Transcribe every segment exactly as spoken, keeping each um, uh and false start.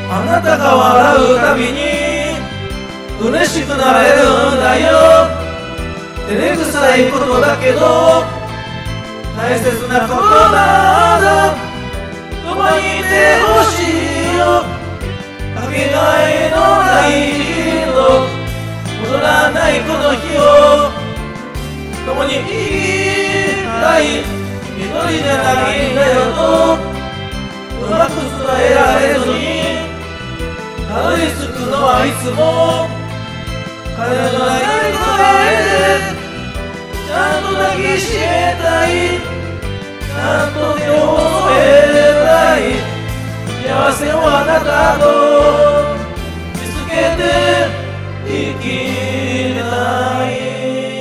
あなたが笑うたびに嬉しくなれるんだよ。照れくさいことだけど大切なことならそばにいてほしいよ。かけがえのない日の戻らないこの日を共に生きたい。一人じゃないんだよとうまく伝えられずにたどり着くのはいつも彼の泣き声でちゃんと抱きしめたい。ちゃんと手を添えたい。幸せをあなたと見つけて生きたい。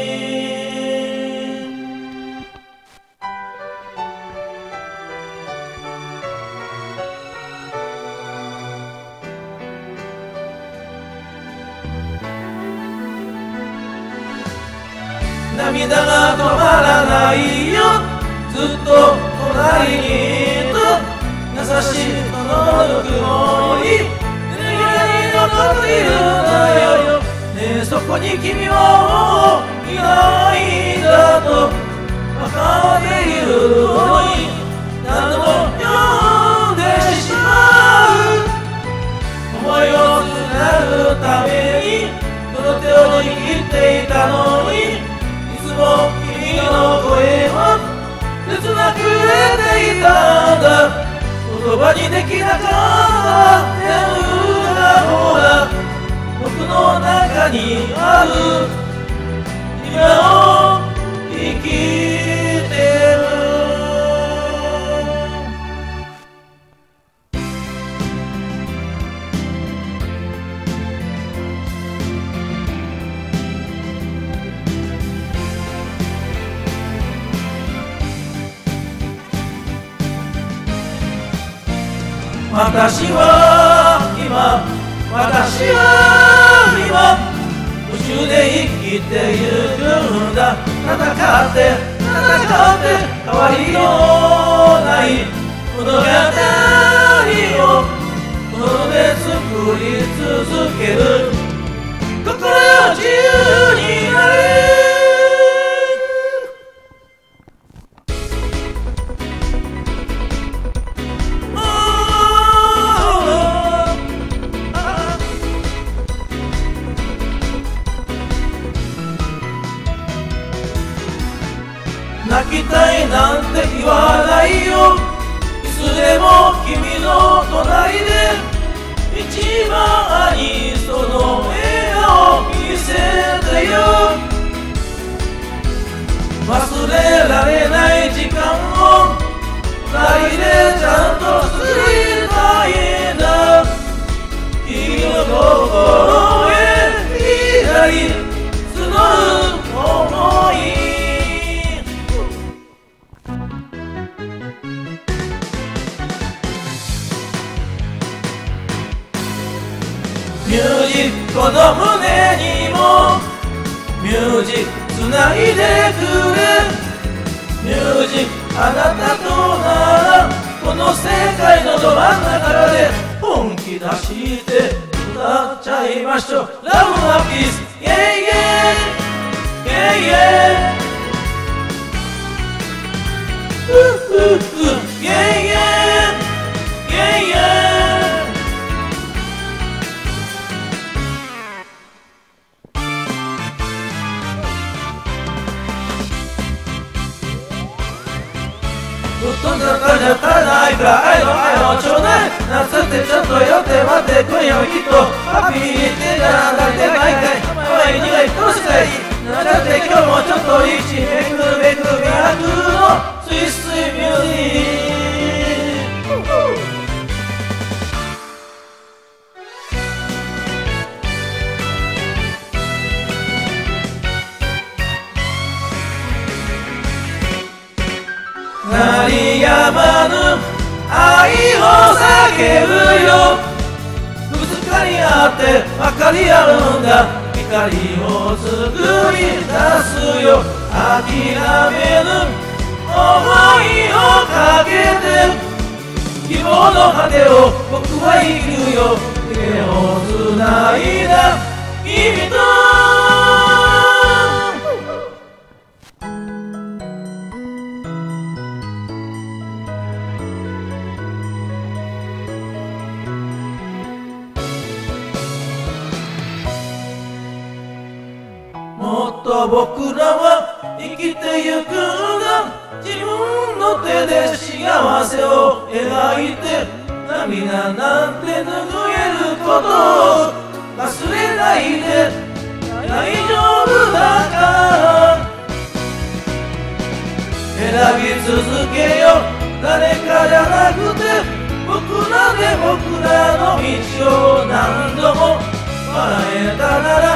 涙が止まらないよ。ずっと隣にいる優しい人のぬくもり胸に残っているんだよ。ねえそこに君はもういないんだと分かっているのに何度も呼んでしまう。思いをつなぐためにその手を握っていたのにいつも君の声は切なく出ていたんだ。言葉にできなかった全部がほら僕の中にある。今を生きてる。私は今、私は今宇宙で生きてゆくんだ。戦って戦って変わりのない物語をこので作り続ける。心よ自由になれ。泣きたいなんて言わないよ。いつでも君の隣で一番にその笑顔見せてよ。忘れられない時間を二人でちゃんと作りたいんだ。君の心へ光募る想い。ミュージックこの胸にもミュージックつないでくれ。ミュージックあなたとならこの世界のど真ん中で本気出して歌っちゃいましょう。ラブなピースイェイイェイイェイイェイウッウッウッイェイイェイイェイイェイほとんどかじゃ足らないくらい愛の愛をちょうだい。夏ってちょっと寄って待って今夜はきっとハッピーにしてたらだって毎回甘い苦いどうしたい。なんだって今日もちょっといいしめくるめくる魅惑のスイスイミュージック。鳴りやまぬ愛を叫ぶよ。ぶつかり合って分かり合うんだ。光を作り出すよ。諦めぬ想いをかけて希望の果てを僕は生きるよ。 僕らは生きてゆくんだ。自分の手で幸せを描いて、涙なんて拭えることを忘れないで。大丈夫だから選び続けよう。誰かじゃなくて僕らで僕らの道を何度も笑えたなら